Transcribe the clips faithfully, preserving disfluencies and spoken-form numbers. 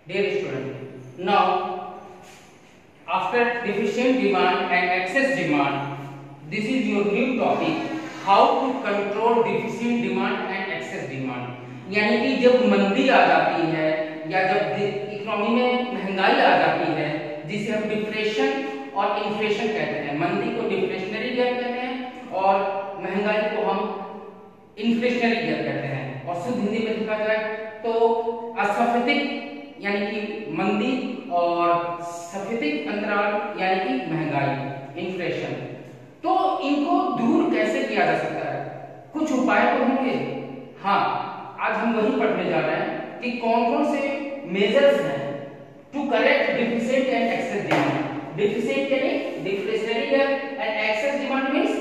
Dear student, now after deficient demand and excess demand, this is your new topic, how to control deficient demand and excess demand. यानी कि जब मंदी आ जाती है या जब इकोनॉमी में महंगाई आ जाती है, जिसे हम डिफ्लेशन और इन्फ्लेशन कहते हैं। मंदी को डिफ्लेशनरी गियर कहते हैं और महंगाई को हम इन्फ्लेशनरी गियर कहते हैं। और शुद्ध हिंदी में लिखा जाए तो असफेटिक यानी कि मंदी और सफेटिक अंतराल यानी कि महंगाई, इन्फ्लेशन। तो इनको दूर कैसे किया जा सकता है? कुछ उपाय तो होंगे। हाँ, आज हम वही पढ़ने जा रहे हैं कि कौन कौन से मेजर्स हैं to correct deficit and excess demand. Deficit यानी deflationary gear and excess demand means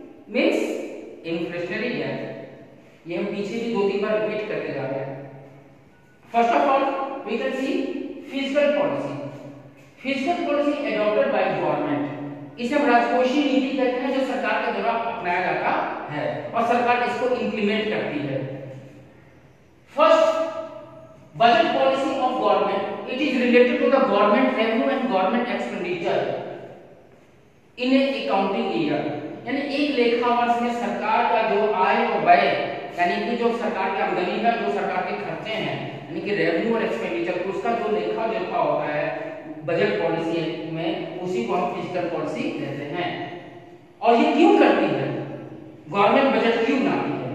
means inflationary gear. ये हम पीछे भी दो तीन बार रिपीट करते जा रहे हैं। First of all we can see fiscal policy. Fiscal policy adopted by government. इसे हम राजकोषीय नीति कहते हैं, जो सरकार के द्वारा अपनाया जाता है और सरकार इसको इंप्लीमेंट करती है। First, budget policy of government. It is related to the government revenue and government expenditure in a accounting year. यानी एक लेखा वर्ष में सरकार का जो आय और व्यय, यानी कि जो सरकार की आमदनी है, जो सरकार के खर्चे हैं, यानी कि रेवेन्यू और एक्सपेंडिचर, उसका जो लेखा जोखा होता है बजट पॉलिसी में, उसी को हम फिस्कल पॉलिसी कहते हैं। और ये क्यों करती है? गवर्नमेंट बजट क्यों बनाती है?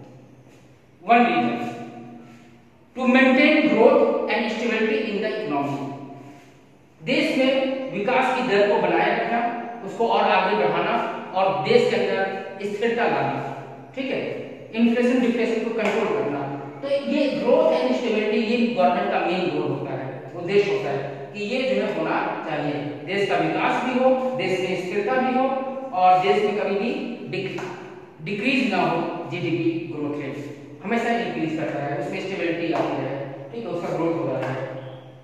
One reason, to maintain growth and stability in the economy. देश में विकास की दर को बनाए रखना, उसको और आगे बढ़ाना और देश के अंदर स्थिरता लाना, ठीक है, इन्फ्लेशन डिफ्लेशन को कंट्रोल करना। तो ये ग्रोथ एंड स्टेबिलिटी ये गवर्नमेंट का मेन गोल होता है, उद्देश्य होता है कि ये जो है होना चाहिए। देश का विकास भी हो, देश में स्थिरता भी हो और देश में कभी भी डिक्रीज ना हो। जीडीपी ग्रोथ रेट हमेशा इंक्रीज करता है, उसमें स्टेबिलिटी आती है, ठीक है, उसका ग्रोथ हो रहा है।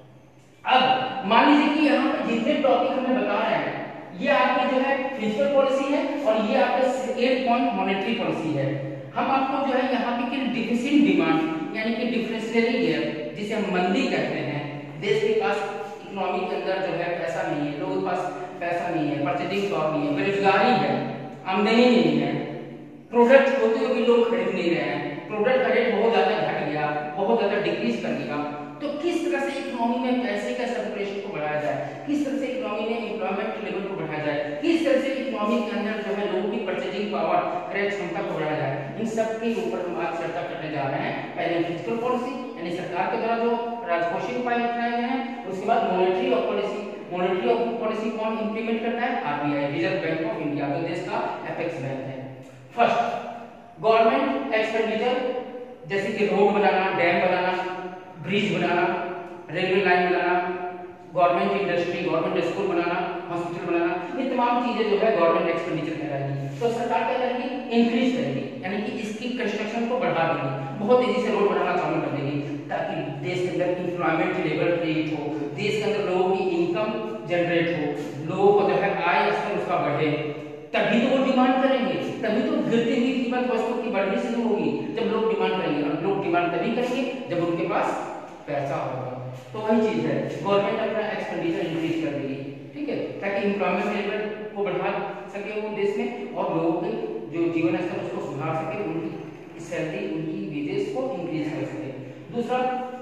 अब मान लीजिए कि यहाँ पर जितने टॉपिक हमें बता रहे हैं, ये आपकी जो है फिस्कल पॉलिसी है और ये आपका एट पॉइंट मॉनेटरी पॉलिसी है। हम आपको जो है यहाँ पे डिफिसिट डिमांड यानी कि डिफ्लेशनरी गियर, जिसे हम मंदी कहते हैं, देश के पास इकोनॉमी के अंदर जो है पैसा नहीं है, लोगों के पास पैसा नहीं है, परचेजिंग पावर नहीं है, बेरोजगारी है, आमदनी नहीं है, प्रोडक्ट होते हुए भी लोग खरीद नहीं रहे हैं, प्रोडक्ट का रेट बहुत ज्यादा घट गया, बहुत ज्यादा डिक्रीज कर दिया। तो किस तरह से इकोनॉमी में पैसे का सर्कुलेशन को बढ़ाया जाए, किस तरह से इकोनॉमी में एम्प्लॉयमेंट लेवल को बढ़ाया जाए, किस तरह से इकोनॉमी के अंदर जो है लोगों की परचेजिंग पावर, क्रय क्षमता को बढ़ाया जाए, इन सब के ऊपर हम आज चर्चा करने जा रहे हैं। पहले फिस्कल पॉलिसी यानी सरकार के द्वारा जो राजकोषीय उपाय उठाए गए हैं, उसके बाद monetary of policy. Monetary of policy कौन इंप्लीमेंट करता है? RBI, reserve bank of India, जो देश का एपेक्स बैंक है। फर्स्ट, गवर्नमेंट एक्सपेंडिचर, जैसे कि रोड बनाना, डैम बनाना, ब्रिज बनाना, रेलवे लाइन बनाना, गवर्नमेंट इंडस्ट्री, गवर्नमेंट स्कूल बनाना, हॉस्पिटल बनाना, ये तमाम चीजें जो है गवर्नमेंट एक्सपेंडिचर कहलाएगी। तो सरकार क्या करेगी? इंक्रीज करेगी, यानी कि इसकी कंस्ट्रक्शन को बढ़ा देगी, बहुत तेजी से रोड बनाना चालू कर देगी, ताकि देश के अंदर एम्प्लॉयमेंट लेवल क्रिएट हो, देश के अंदर लोगों की इनकम जनरेट हो, लोगों को जो है आय स्तर उसका बढ़े, तभी तो वो डिमांड करेंगे, तभी तो गिरती हुई कीमत वस्तु की बढ़नी शुरू होगी जब लोग डिमांड करेंगे। और लोग डिमांड तभी करेंगे जब उनके पास पैसा होगा। तो वही चीज है, गवर्नमेंट अपना एक्सपेंडिचर इंक्रीज कर देगी, ठीक है, ताकि एम्प्लॉयमेंट लेवल को बढ़ा सके वो देश में और लोगों के जो जीवन स्तर उसको सुधार सके, उनकी सैलरी, उनकी वेजेस को इंक्रीज कर सके। दूसरा,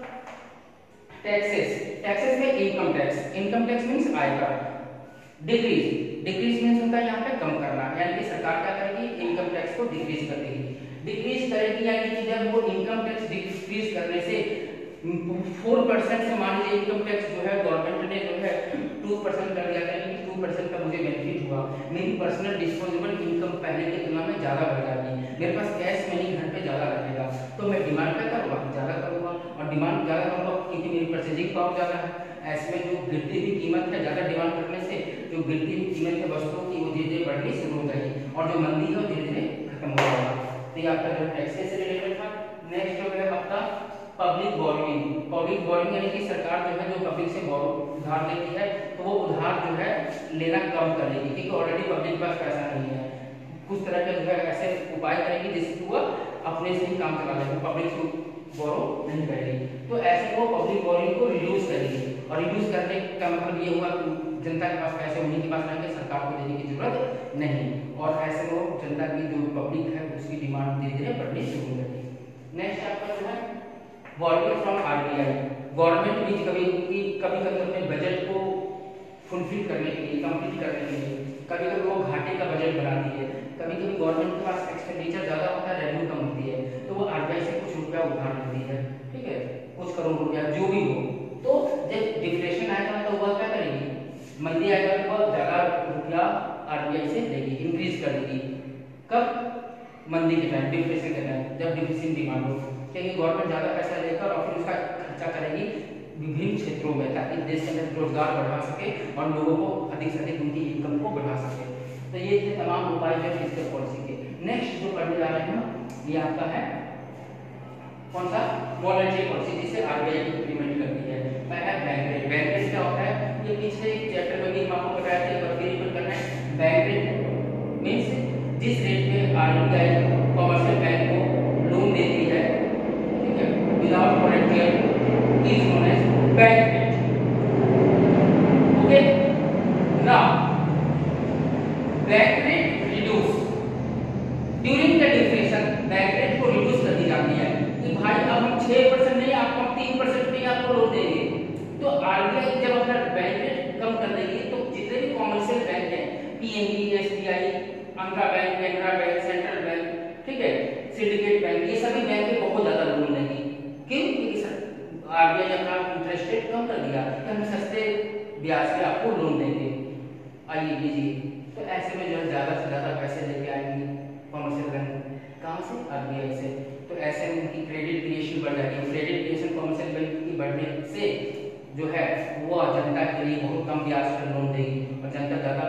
टैक्सेस। टैक्सेस में income tax, income tax means आयकर। डिक्रीज, डिक्रीज मींस होता है यहाँ पे कम करना, यानी कि सरकार क्या करेगी? इनकम टैक्स को डिक्रीज कर देगी। डिक्रीज करेगी यानी कि जब वो इनकम टैक्स डिक्रीज करने से फोर परसेंट से मान लीजिए इनकम टैक्स जो है गवर्नमेंट ने जो है टू परसेंट कर दिया, यानी कि टू परसेंट का मुझे बेनिफिट हुआ, मेरी पर्सनल डिस्पोजेबल इनकम पहले की तुलना में ज्यादा बढ़ जाएगी, मेरे पास कैश मनी घर पे ज्यादा रहेगा, तो मैं डिमांड क्या करूँगा? ज्यादा करूँगा, और डिमांड ज्यादा करूँगा क्योंकि मेरी परचेजिंग पावर ज्यादा है। ऐसे में जो गिरती हुई कीमत है, ज्यादा डिमांड करने से जो गिरती हुई कीमत है वस्तुओं की, वो धीरे धीरे बढ़नी शुरू हो जाएगी और जो मंदी है वो धीरे धीरे खत्म हो जाएगा। तो ये आपका जो टैक्सेस से रिलेटेड था। नेक्स्ट हो गया आपका पब्लिक बोरोइंग। पब्लिक बोरोइंग यानी कि सरकार जो है जो पब्लिक से उधार लेती है, तो वो उधार जो है लेना कम कर देगी, क्योंकि ऑलरेडी पब्लिक के पास पैसा नहीं है। कुछ तरह के जो है ऐसे उपाय करेगी जिससे वो अपने से ही काम चला ले, पब्लिक से बोरो नहीं करेगी। तो ऐसे वो पब्लिक बोरोइंग को रिड्यूस करेगी। और रिड्यूस करने का मतलब ये हुआ कि जनता के पास पैसे उन्हीं के पास रहेंगे, सरकार को देने की जरूरत नहीं, और ऐसे में जनता की जो पब्लिक है उसकी डिमांड धीरे धीरे बढ़नी शुरू हो जाती है। नेक्स्ट आपका जो है बॉरोइंग फ्रॉम आरबीआई। गवर्नमेंट भी कभी कभी कभी अपने बजट को फुलफिल करने के लिए, कंप्लीट करने के लिए कभी कभी वो घाटे का बजट बनाती है, कभी कभी गवर्नमेंट के पास एक्सपेंडिचर ज्यादा होता है, रेवेन्यू कम होती है, तो वो आरबीआई से कुछ रुपया उधार लेती है, ठीक है, कुछ करोड़ रुपया जो भी हो। तो जब डिफ्लेशन आएगा तो वह क्या करेगी, मंदी आएगा तो वह ज्यादा रुपया आरबीआई से लेगी, इंक्रीज कर देगी। कब? मंदी के टाइम, डिफ्लेशन के टाइम, जब डिफिसिट डिमांड हो, क्योंकि गवर्नमेंट ज्यादा पैसा लेकर और फिर उसका खर्चा करेगी विभिन्न क्षेत्रों में, ताकि देश के अंदर रोजगार बढ़ा सके और लोगों को अधिक से अधिक उनकी इनकम को बढ़ा सके। तो ये थे तमाम उपाय जो फिस्कल पॉलिसी के। नेक्स्ट जो पढ़ने जा रहे हैं ये आपका है कौन सा, मॉनेटरी पॉलिसी, जिसे आरबीआई इंप्लीमेंट करती है। पहला बैंक रेट। बैंक रेट क्या होता है, ये पिछले चैप्टर में भी हम आपको बताया था, एक बार फिर रिपीट करना है। बैंक रेट मींस जिस रेट पे आरबीआई कमर्शियल बैंक को लोन देती है, ठीक है, without collateral, is known as bank rate. Okay, now bank rate reduce during the deflation. bank rate को reduce कर दी जाती है कि भाई अब हम छह परसेंट नहीं, आपको हम तीन परसेंट पे आपको लोन देंगे। तो आरबीआई जब अपना बैंक रेट कम कर देगी तो जितने भी कॉमर्शियल बैंक हैं, PNB, SBI, Andhra bank, Canara bank, central bank, ठीक है, सिंडिकेट बैंक, ये सभी बैंक के बहुत ज्यादा लोन देंगी। क्यों? क्योंकि आरबीआई अपना इंटरेस्ट रेट कम कर दिया कि हम सस्ते ब्याज पे आपको लोन देंगे, आइए लीजिए। तो ऐसे में जो है ज्यादा से ज्यादा पैसे लेके आएंगे कॉमर्शियल बैंक, कहाँ से? आरबीआई से। तो ऐसे में उनकी क्रेडिट क्रिएशन बढ़ जाएगी। क्रेडिट क्रिएशन कॉमर्शियल बैंक की बढ़ने से जो है वो जनता के लिए बहुत कम ब्याज पर लोन देगी और जनता ज्यादा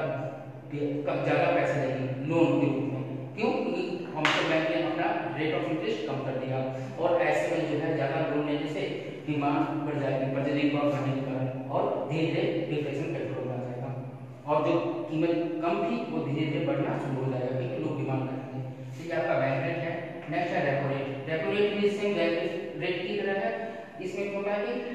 ज्यादा पैसे देगी लोन के रूप में। क्यों? क्योंकि कॉमर्शियल बैंक ने अपना रेट ऑफ इंटरेस्ट कम कर दिया, और ऐसे में जो है ज्यादा लोन लेने से डिमांड बढ़ जाएगी, परचेजिंग पावर बढ़ने के कारण, और धीरे धीरे डिफ्लेशन कंट्रोल में आ जाएगा, और जो कीमत कम थी वो धीरे धीरे बढ़ना शुरू हो जाएगा क्योंकि लोग डिमांड करेंगे। तो ये आपका बैंक रेट है। नेक्स्ट है रेपो रेट। रेपो रेट भी सेम बैंक रेट की तरह है। इसमें होता है कि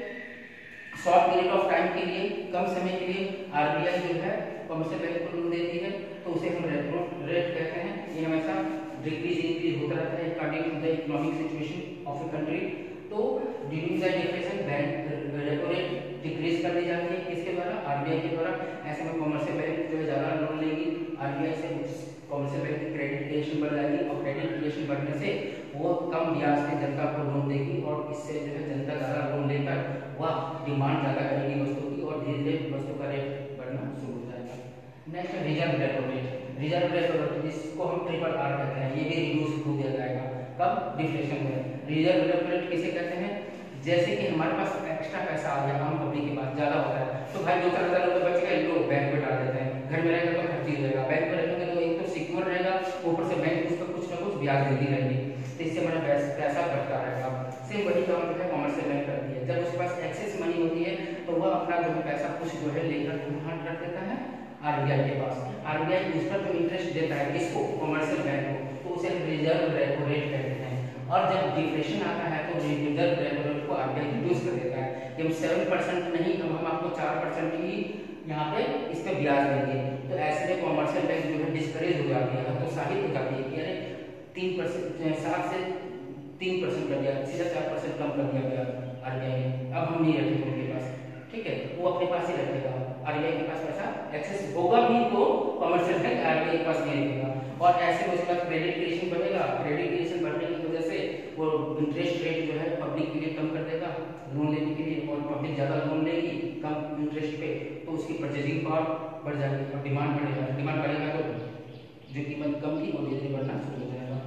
शॉर्ट पीरियड ऑफ टाइम के लिए, कम समय के लिए आरबीआई जो है कमर्शियल बैंक को लोन देती है, तो उसे हम रेपो रेट कहते हैं। ये हमेशा डिक्रीज इंक्रीज होता रहता है according to the economic situation of a country. तो during the deflation bank repo rate decrease कर दी जाती है, किसके द्वारा? आरबीआई के द्वारा। ऐसे में कमर्शियल बैंक जो है ज्यादा लोन लेगी आरबीआई से, कमर्शियल बैंक की क्रेडिट क्रिएशन बढ़ जाएगी, और क्रेडिट क्रिएशन बढ़ने से वो कम ब्याज पे जनता को लोन देगी, और इससे जो है जनता ज्यादा लोन लेकर वह डिमांड ज्यादा करेगी वस्तु की, और धीरे धीरे वस्तु का रेट बढ़ना शुरू हो जाएगा। Next reserve repo rate. Reserve repo rate जिसको हम ट्रिपल आर कहते हैं, ये भी रिड्यूस हो दिया जाएगा। कब? डिफ्लेशन में। रिजर्व रेपो रेट किसे कहते हैं? जैसे कि हमारे पास एक्स्ट्रा पैसा आ गया आम पब्लिक के पास, ज्यादा होता है, तो भाई दो चार हजार रुपये बच गए, लोग बैंक में डाल देते हैं। घर में रहेगा तो खर्च ही हो जाएगा, बैंक में रखेंगे तो एक तो सिक्योर रहेगा, ऊपर से बैंक उस पर कुछ ना कुछ ब्याज देती रहेगी, तो इससे हमारा पैसा बढ़ता रहेगा। सेम वही काम जो है कमर्शियल बैंक करती है। जब उसके पास एक्सेस मनी होती है तो वह अपना जो है पैसा कुछ जो है लेकर कहाँ रख देता है? आरबीआई के पास। आरबीआई उस पर जो इंटरेस्ट देता है किसको? कमर्शियल बैंक को, तो उसे रिजर्व रेपो रेट कहते हैं। और जब डिफ्लेशन आता है तो रिजर्व रेपो रेट को आरबीआई रिड्यूस कर देता है कि हम सेवन परसेंट नहीं, तो हम आपको चार परसेंट ही यहाँ पे इस पे ब्याज देंगे। तो ऐसे में कमर्शियल बैंक जो है डिस्करेज हो जाती है, तो साबित हो जाती है कि अरे तीन परसेंट सात से तीन परसेंट कर दिया, सीधा चार परसेंट कम कर दिया ब्याज आरबीआई ने, अब हम नहीं रखेंगे उनके पास, ठीक है, वो अपने पास ही रखेगा। आरबीआई के पास पैसा एक्सेस होगा भी तो कमर्शियल बैंक आरबीआई के पास नहीं रखेगा, और ऐसे में उसके बाद क्रेडिट क्रिएशन बढ़ेगा। क्रेडिट क्रिएशन बढ़ने की वजह से वो इंटरेस्ट रेट जो है पब्लिक के लिए कम कर देगा लोन लेने के लिए, और पब्लिक ज्यादा लोन लेगी कम इंटरेस्ट पे, तो उसकी परचेजिंग पावर बढ़ जाएगी और डिमांड बढ़ेगा। डिमांड बढ़ेगा तो जो कीमत कम थी वो धीरे धीरे बढ़ना शुरू हो जाएगा।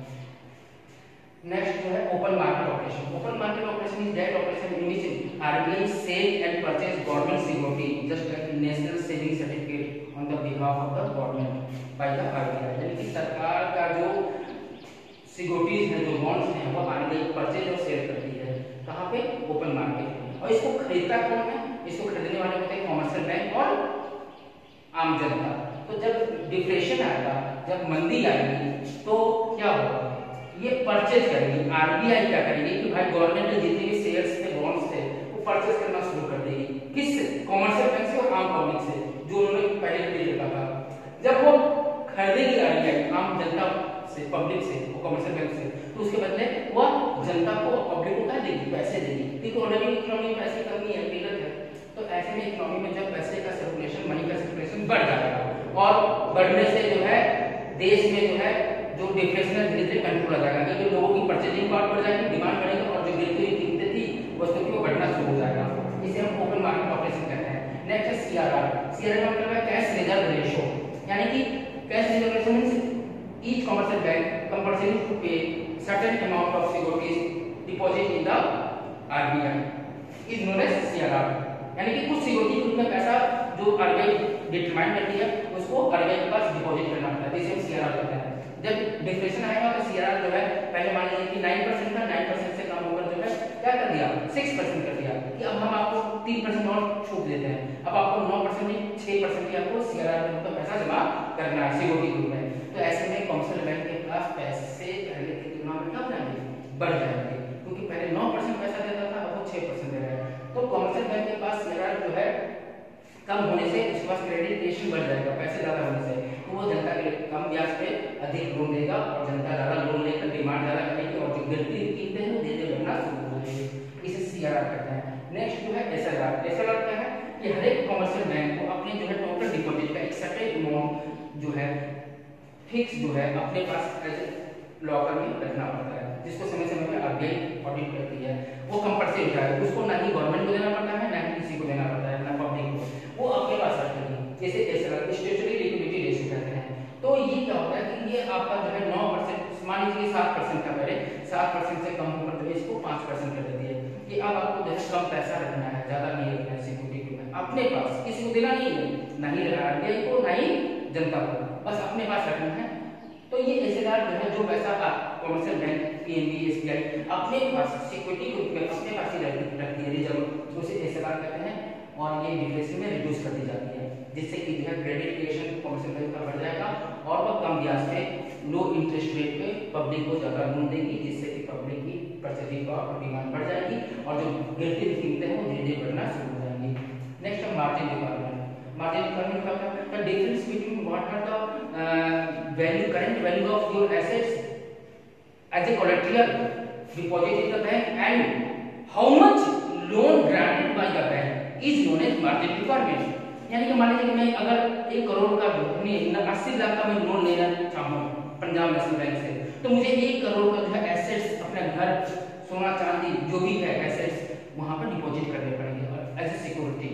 नेक्स्ट जो है open market operation. Open market operation is that operation in which RBI sell and purchase government security just like national saving certificate on the behalf of the government by the RBI. यानी कि सरकार का जो securities है, जो bonds हैं, वो RBI purchase और सेल करती है। कहाँ पे? ओपन मार्केट में। और इसको खरीदता कौन है? इसको खरीदने वाले होते हैं कमर्शियल बैंक और आम जनता। तो जब डिफ्लेशन आएगा, जब मंदी आएगी, तो क्या होगा? ये परचेज करेगी। आरबीआई क्या करेगी कि भाई गवर्नमेंट ने जितने भी शेयर्स थे, बॉन्ड्स थे, वो परचेज करना शुरू कर देगी। किससे? क्योंकि ऑलरेडी इकोनॉमी में पैसे की कमी है, किल्लत है। तो ऐसे में इकोनॉमी में जब पैसे का सर्कुलेशन, मनी का सर्कुलेशन बढ़ जाएगा और बढ़ने से जो है देश में जो है जो डिफ्लेशन धीरे धीरे कंट्रोल आ जाएगा, क्योंकि लोगों की परचेजिंग पावर बढ़ जाएगी, डिमांड बढ़ेगी और जो गिरती हुई कीमतें थी वस्तु की वो बढ़ना शुरू हो जाएगा। इसे हम ओपन मार्केट ऑपरेशन कहते हैं। नेक्स्ट है सीआरआर। सीआरआर का मतलब है कैश रिजर्व रेशियो, यानी कि cash reserve ratio means each commercial bank compulsory to pay certain amount of securities deposit in the RBI is known as CRR, यानी कि कुछ सिक्योरिटी के रूप में पैसा जो आरबीआई डिटरमाइन करती है उसको आरबीआई के पास डिपॉजिट करना पड़ता है, जिसे हम सीआरआर कहते हैं। जब डिफ्लेशन आएगा तो सीआरआर जो है पहले मान लीजिए कि नौ परसेंट था, नौ परसेंट से कम होकर जो है क्या कर दिया छह परसेंट कर दिया कि अब हम आपको तीन परसेंट और छूट देते हैं, अब आपको नौ परसेंट नहीं छह परसेंट की आपको सीआरआर में मतलब पैसा जमा करना है सिक्योरिटी के रूप में। तो ऐसे में कमर्शियल बैंक के पास पैसे पहले की तुलना में क्या जाएंगे, बढ़ जाएंगे, क्योंकि पहले नौ परसेंट पैसा देता था, अब वो छह परसेंट दे रहा है। तो कमर्शियल बैंक के पास सीआरआर जो है कम होने से उसके पास क्रेडिट रेशियो बढ़ जाएगा, पैसे ज्यादा होने से, तो वो जनता के कम ब्याज पे अधिक लोन देगा और जनता ज्यादा लोन लेकर डिमांड ज्यादा करेगी और जो गिरती कीमतें हैं वो धीरे धीरे बढ़ना शुरू हो जाएगी। इसे सीआरआर कहते हैं। नेक्स्ट जो है एसएलआर। एसएलआर क्या है कि हर एक कमर्शियल बैंक को अपने जो है टोटल डिपॉजिट का एक सर्टेन अमाउंट जो है फिक्स जो है अपने पास लॉकर में रखना पड़ता है, जिसको समय समय पर आरबीआई ऑडिट करती है। वो कंपल्सरी होता है, उसको ना ही गवर्नमेंट को देना पड़ता है ना ही किसी को देना पड़ता है, ना पब्लिक को, वो अपने पास रखेगी। जैसे एसएलआर स्टैट्यूटरी लिक्विडिटी रेशियो कहते हैं। तो ये क्या होता है कि ये आपका जो है नौ परसेंट मान लीजिए सात परसेंट का, पहले सात परसेंट से कम होकर जो इसको पाँच परसेंट कर देती है कि अब आपको जो है कम पैसा रखना है, ज्यादा नहीं रखना है सिक्योरिटी में अपने पास, किसी को देना नहीं है, ना ही आरबीआई को ना ही जनता को, बस अपने पास रखना है। तो ये एसएलआर जो है जो पैसा कमर्शियल बैंक पीएनबी एसबीआई अपने पास सिक्योरिटी के रूप में अपने पास ही रखती है रिजर्व, तो उसे एसएलआर कहते हैं और ये डिफ्लेशन में रिड्यूस कर दी जाती है, जिससे कि जो है क्रेडिट क्रिएशन कमर्शियल बैंक का बढ़ जाएगा और वह कम ब्याज पे लो इंटरेस्ट रेट पे पब्लिक को ज्यादा लोन देगी, जिससे कि पब्लिक की परचेजिंग पावर और डिमांड बढ़ जाएगी और जो गिरती कीमतें हैं वो धीरे धीरे बढ़ना शुरू हो जाएंगी। नेक्स्ट है मार्जिन रिक्वायरमेंट। मार्जिन रिक्वायरमेंट क्या होता है? The difference between what are the value current value of your assets as a collateral deposited in the bank and how much loan granted by the bank is known as margin requirement। यानी कि मान लीजिए कि मैं अगर एक करोड़ का अस्सी लाख का मैं लोन लेना चाहूँ पंजाब नेशनल बैंक से, तो मुझे एक करोड़ का जो है एसेट्स अपने घर सोना चांदी जो भी है एसेट्स वहां पर डिपॉजिट करने पड़ेंगे एज ए सिक्योरिटी।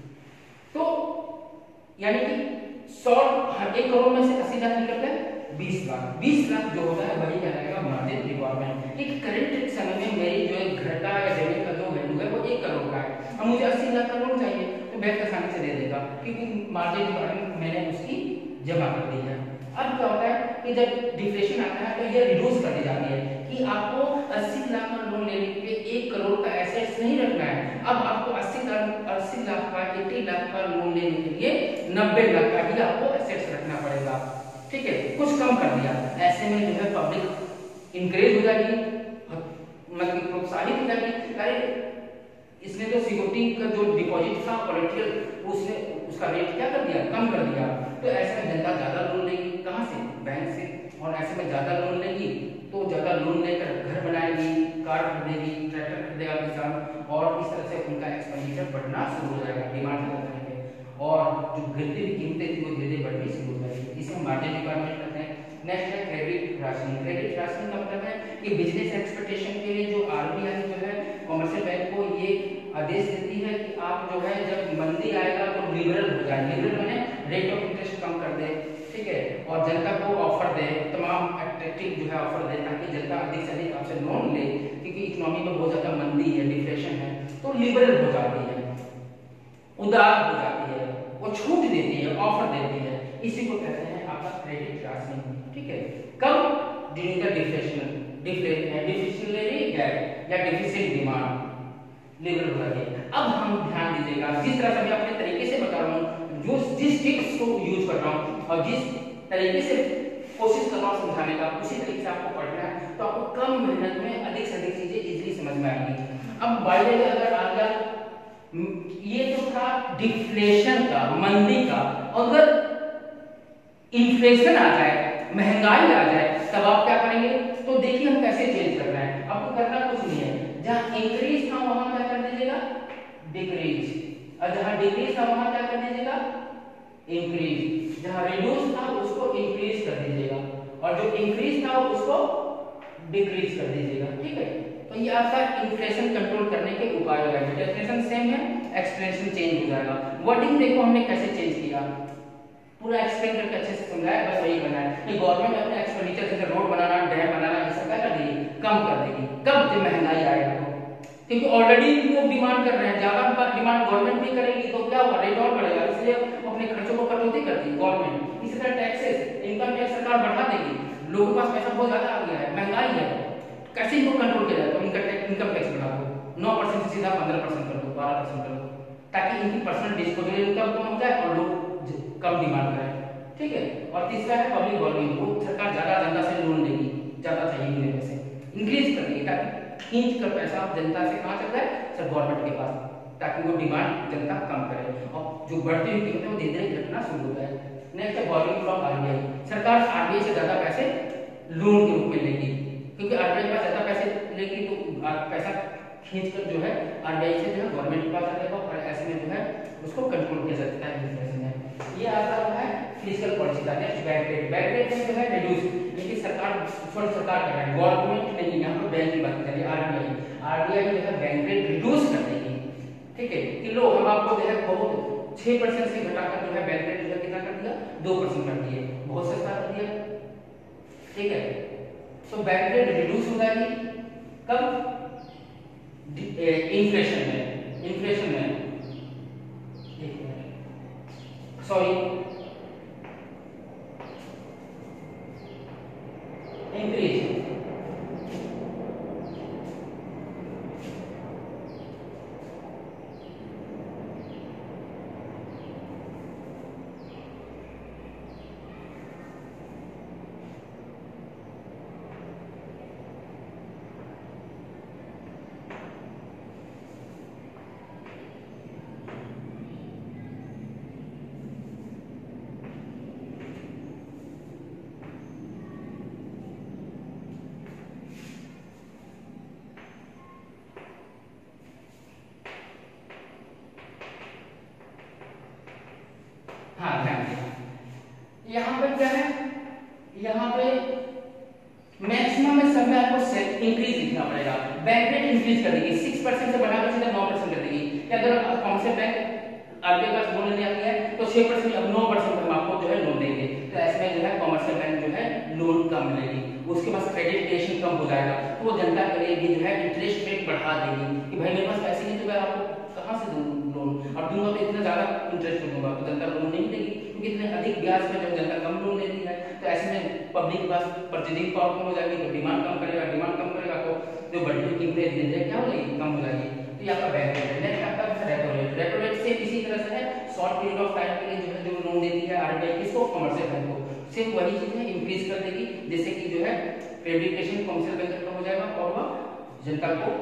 तो यानी कि सौ एक करोड़ में से अस्सी लाख निकलता है बीस लाख, बीस लाख जो होता है वही कहलाएगा मार्जिन रिक्वायरमेंट। एक करंट समय में मेरी जो है घर का या जमीन का जो वैल्यू है वो एक करोड़ का है, अब मुझे अस्सी लाख का लोन चाहिए तो बैंक आसानी से दे देगा क्योंकि मार्जिन रिक्वायरमेंट मैंने उसकी जमा कर दी है। अब क्या होता है कि जब डिफ्लेशन आता है तो ये रिड्यूस कर दी जाती है कि आपको अस्सी लाख का लोन लेने के लिए एक करोड़ का एसेट्स नहीं रखना है, अब आपको अस्सी लाख अस्सी लाख का अस्सी लाख का लोन लेने के लिए नब्बे लाख का ही आपको एसेट्स रखना पड़ेगा। ठीक है, कुछ कम कर दिया। ऐसे में जो है पब्लिक इंकरेज हो जाएगी, मतलब प्रोत्साहित हो जाएगी, अरे इसने तो सिक्योरिटी का जो डिपॉजिट था कोलैटरल उसने उसका रेट क्या कर दिया, कम कर दिया। तो ऐसे में जनता ज्यादा लोन लेगी, कहां से? बैंक से। और ऐसे में ज्यादा लोन लेगी तो ज्यादा लोन लेकर घर बनाएगी, कार खरीदेगी, ट्रैक्टर खरीदेगा किसान, और इस तरह से उनका एक्सपेंडिचर बढ़ना शुरू हो जाएगा डिमांड ज्यादा करेंगे और जो गिरती हुई कीमतें थी वो धीरे धीरे बढ़नी शुरू हो जाएगी। इसे हम मार्जिन रिक्वायरमेंट कहते हैं। नेक्स्ट है क्रेडिट राशनिंग। क्रेडिट राशनिंग का मतलब है कि बिजनेस एक्सपेक्टेशन के लिए जो आरबीआई जो है कमर्शियल बैंक को ये आदेश देती है कि आप जो है जब मंदी आएगा तो लिबरल हो जाए, लिबरल माने रेट ऑफ इंटरेस्ट कम कर दे, ठीक है, और जनता को ऑफर दे, तमाम अट्रैक्टिव जो है ऑफर दे ताकि जनता अधिक से अधिक आपसे लोन ले, क्योंकि इकोनॉमी में बहुत ज्यादा मंदी है, डिप्रेशन है, तो लिबरल हो जाती है, उदार हो जाती है, वो छूट देती है, ऑफर देती है, इसी को कहते हैं आपका क्रेडिट राशनिंग। ठीक है, कब? During the deflation deflationary gap या डिफिसिट डिमांड लिबरल हो जाती है। अब हम ध्यान दीजिएगा, जिस तरह से मैं अपने तरीके से बता रहा हूँ, जो जिस टिप्स को यूज कर रहा हूँ और जिस तरीके से कोशिश कर रहा हूँ समझाने का, उसी तरीके से आपको पढ़ना है तो आपको कम मेहनत में अधिक से अधिक चीजें इजीली समझ में आएंगी। अब बाइबल में अगर आ गया, ये तो था डिफ्लेशन का, मंदी का, अगर इन्फ्लेशन आ जाए, महंगाई आ जाए, तब आप क्या करेंगे? तो देखिए हम कैसे चेंज कर रहे हैं। आपको करना कुछ नहीं है, जहां इंक्रीज था वहां क्या कर दीजिएगा, डिक्रीज, और जहां डिक्रीज था वहां क्या कर दीजिएगा, इंक्रीज, जहां रिड्यूस था उसको इंक्रीज कर दीजिएगा, और जो इंक्रीज था उसको डिक्रीज कर दीजिएगा। ठीक है, तो ये आपका इन्फ्लेशन कंट्रोल करने के उपाय हो गए। डेफिनेशन सेम है, एक्सप्लेनेशन चेंज हो जाएगा। वर्डिंग देखो हमने कैसे चेंज किया, पूरा एक्सप्लेन करके अच्छे से समझाया, बस वही करना है कि गवर्नमेंट अपने एक्सपेंडिचर जैसे रोड बनाना, डैम बनाना, ये सब क्या कर देगी, कम कर देगी। कब, जब महंगाई आएगा तो, क्योंकि ऑलरेडी लोग डिमांड कर रहे हैं, ज्यादा डिमांड गवर्नमेंट भी करेगी तो क्या होगा, रेट और बढ़ेगा, इसलिए अपने खर्चों को कटौती करती है गवर्नमेंट। इसी तरह टैक्सेस, इनकम टैक्स सरकार बढ़ा देगी, लोगों के पास पैसा बहुत ज्यादा आ गया है, महंगाई है, कैसे इनको कंट्रोल किया जाए, तो इनका इनकम टैक्स बढ़ा दो, नौ परसेंट से सीधा पंद्रह परसेंट कर दो, बारह परसेंट कर दो, ताकि इनकी पर्सनल डिस्पोजेबल इनकम कम हो जाए और लोग कम डिमांड करें। ठीक है, और तीसरा है पब्लिक बॉर्गिंग, वो सरकार ज्यादा जनता से लोन लेगी, ज्यादा चाहिए मिले पैसे, इंक्रीज कर देगी, ताकि खींच कर पैसा जनता से कहां चल रहा है, सर गवर्नमेंट के पास, ताकि वो डिमांड जनता कम करे और जो बढ़ती हुई कीमतें वो धीरे धीरे घटना शुरू हो जाए। नेक्स्ट है बॉर्गिंग फ्रॉम आरबीआई, सरकार आरबीआई से ज्यादा पैसे लोन के रूप में लेगी, क्योंकि आरबीआई के पास ज्यादा पैसे लेगी तो पैसा खींचकर जो है आरबीआई से जो है गवर्नमेंट के पास आ जाएगा, और ऐसे में जो है उसको कंट्रोल किया जा सकता है इन्फ्लेशन में। ये आता है फिजिकल पॉलिसी का। Next bank rate, bank rate में जो है रिड्यूस, लेकिन सरकार छोड़ सरकार कर रहा है, गवर्नमेंट नहीं, यहाँ पर बैंक की बात कर रही है, आरबीआई आरबीआई जो है बैंक रेट रिड्यूस कर देगी। ठीक है, कि लो हम आपको जो है बहुत छह परसेंट से घटाकर जो है बैंक रेट जो है कितना कर दिया, दो परसेंट कर दिए, बहुत सस्ता कर दिया। ठीक है, तो बैंक रेट रिड्यूस हो जाएगी कब, इन्फ्लेशन में, इन्फ्लेशन में सॉरी इंक्रीज, यहाँ पे क्या है, यहाँ पे मैक्सिमम में समय आपको इंक्रीज लिखना पड़ेगा। बैंक रेट इंक्रीज कर देगी, सिक्स परसेंट से बढ़ाकर सीधा नौ परसेंट कर देगी। कि अगर कमर्शियल बैंक आरबीआई के पास लोन लेने आती है तो छह परसेंट अब नौ परसेंट हम आपको जो है लोन देंगे, तो ऐसे में जो है कमर्शियल बैंक जो है लोन कम मिलेगी, उसके पास क्रेडिट रेशियो कम हो जाएगा, तो वो जनता करेगी जो है इंटरेस्ट रेट बढ़ा देगी कि भाई मेरे पास पैसे नहीं तो मैं आपको कहां से दूं लोन, और दूंगा तो इतना ज्यादा इंटरेस्ट दूंगा, तो जनता लोन नहीं देगी, क्योंकि इतने अधिक ब्याज पे जब जनता कम लोन लेती है तो ऐसे में पब्लिक के पास परचेजिंग पावर कम हो जाएगी, तो डिमांड कम करेगा, डिमांड कम करेगा तो जो बढ़ती हुई कीमतें धीरे धीरे क्या हो जाएगी, कम हो जाएगी। तो ये आपका बैंक रेट है। नेक्स्ट आपका रेपो रेट, रेपो रेट से इसी तरह से है, शॉर्ट पीरियड ऑफ टाइम के लिए जो है जो लोन देती है आरबीआई किसको, कमर्शियल बैंक को, सिर्फ वही चीज है इंक्रीज कर देगी, जैसे कि जो है क्रेडिट रेशियो कमर्शियल बैंक का हो जाएगा और वह जनता को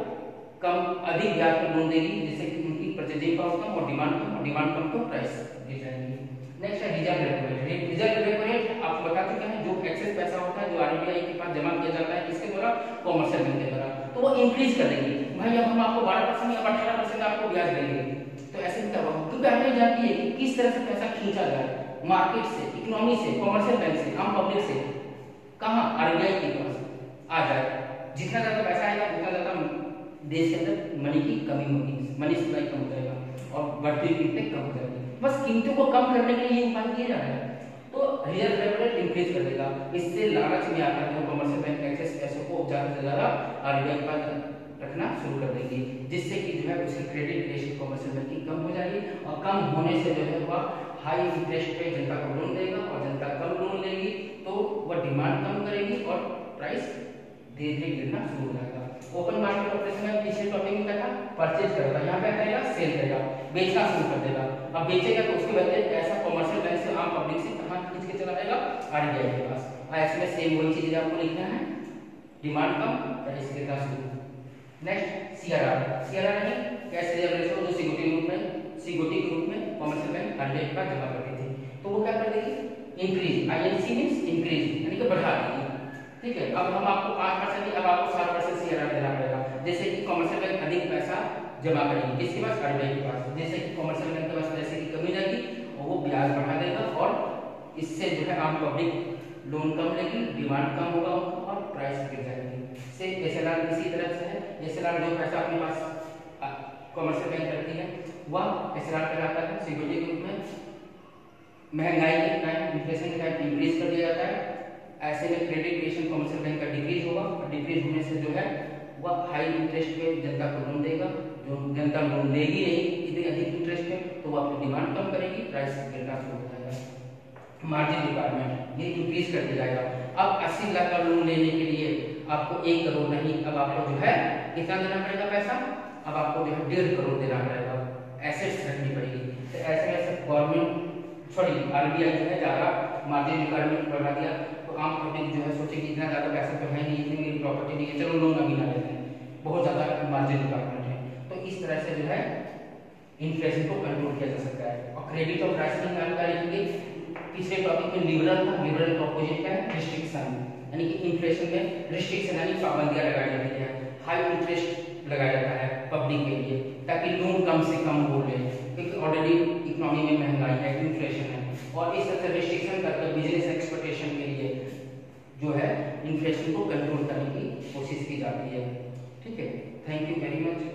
कम अधिक ब्याज पर लोन देगी, जिससे कि उनकी परचेजिंग पावर कम और डिमांड कम, और डिमांड कम तो प्राइस दी जाएगी। नेक्स्ट है reserve repo rate, reserve repo rate आपको बता चुके हैं, जो एक्सेस पैसा होता है जो आरबीआई के पास जमा किया जाता है किसके द्वारा, कमर्शियल बैंक के द्वारा, तो वो इंक्रीज कर देंगे, भाई अब हम आपको बारह परसेंट या अठारह परसेंट आपको ब्याज देंगे, तो ऐसे में क्या होगा, क्योंकि आपने जानती है कि किस तरह से पैसा खींचा जाए मार्केट से, इकोनॉमी से, कमर्शियल बैंक से, आम पब्लिक से, कहां, आरबीआई के पास आ जाए, जितना ज्यादा पैसा आएगा उतना ज्यादा देश के अंदर मनी की कमी होगी, मनी सप्लाई कम हो जाएगा और बढ़ती हुई कीमतें कम हो जाएगी। बस कीमतों को कम करने के लिए ये उपाय किए जा रहे हैं, तो रिजर्व रेपो रेट इंक्रीज कर देगा, इससे लालच में आकर जो कमर्शियल बैंक एक्सेस पैसों को ज्यादा से ज्यादा आरबीआई के पास रखना शुरू कर देगी, जिससे कि जो है उसकी क्रेडिट रेशियो कमर्शियल बैंक की कम हो जाएगी, और कम होने से जो है वह हाई इंटरेस्ट पे जनता को लोन देगा, और जनता कम लोन लेगी तो वह डिमांड कम करेगी और प्राइस धीरे धीरे गिरना शुरू हो जाएगा। ओपन मार्केट ऑपरेशन में पिछले टॉपिक में क्या था, परचेज करेगा, यहाँ पे करेगा सेल करेगा, बेचना शुरू कर देगा, अब बेचेगा तो उसके बदले पैसा कमर्शियल बैंक से आम पब्लिक से कहां खींच के चला जाएगा, आरबीआई के पास। ऐसे में सेम वही चीज आपको लिखना है, डिमांड कम प्राइस गिरना शुरू। नेक्स्ट सीआरआर, सीआरआर है कैश रिजर्व रेशियो, जो सिक्योरिटी ग्रुप में सिक्योरिटी ग्रुप में कमर्शियल बैंक आरबीआई के पास जमा करती थी, तो वो क्या कर देगी, इंक्रीज, आईएनसी मींस इंक्रीज यानी कि बढ़ा देगी। ठीक है, अब हम आपको पाँच परसेंट अब आपको सात परसेंट सीआरआर देना पड़ेगा, जैसे कि कमर्शियल बैंक अधिक पैसा जमा करेगी, किसके पास? आरबीआई के पास। जैसे कि कमर्शियल बैंक के पास पैसे की कमी जाएगी और वो ब्याज बढ़ा देगा और इससे जो है आम पब्लिक लोन कम लेगी, डिमांड कम होगा और प्राइस गिर जाएगी। से एसएलआर इसी तरह से है। एसएलआर जो पैसा अपने पास कमर्शियल बैंक रखती है वह एसएलआर कहलाता है सिक्योरिटी के रूप में। महंगाई के टाइम, इन्फ्लेशन के टाइम इंक्रीज कर दिया जाता है। ऐसे में क्रेडिट क्रिएशन कमर्शियल बैंक का डिक्रीज होगा और डिक्रीज होने से जो है वह हाई इंटरेस्ट पे जनता को लोन देगा। जो जनता लोन लेगी नहीं इतनी अधिक इंटरेस्ट पे तो वो अपनी डिमांड कम करेगी, प्राइस गिरना शुरू हो जाएगा। मार्जिन रिक्वायरमेंट ये इंक्रीज कर दिया जाएगा। अब अस्सी लाख का लोन लेने के लिए आपको एक करोड़ नहीं, अब आपको जो है कितना देना पड़ेगा पैसा? अब आपको जो है डेढ़ करोड़ देना पड़ेगा, एसेट्स रखनी पड़ेगी। तो ऐसे ऐसे गवर्नमेंट सॉरी आरबीआई जो है ज्यादा मार्जिन रिक्वायरमेंट बढ़ा दिया तो आम पब्लिक जो है सोचे कि इतना ज्यादा पैसा तो है नहीं, इतनी मेरी प्रॉपर्टी नहीं है, चलो लोन अभी ना लेते हैं, बहुत ज्यादा मार्जिन रिक्वायरमेंट है। तो इस तरह से जो है इन्फ्लेशन को कंट्रोल किया जा सकता है। और क्रेडिट और प्राइसिंग की जानकारी होगी। तीसरे टॉपिक में लिबरल था, लिबरल का ऑपोजिट क्या है? रिस्ट्रिक्शन, यानी कि इन्फ्लेशन में रिस्ट्रिक्शन यानी पाबंदियां लगाई जाती है, हाई इंटरेस्ट लगाया जाता है पब्लिक के लिए ताकि लोन कम से कम हो ले, क्योंकि ऑलरेडी इकोनॉमी में महंगाई है, इन्फ्लेशन है। और इस तरह से रिस्ट्रिक्शन करके बिजनेस एक्सपोर्टेशन के लिए जो है इन्फ्लेशन को कंट्रोल करने की कोशिश की जाती है। ठीक है, थैंक यू वेरी मच।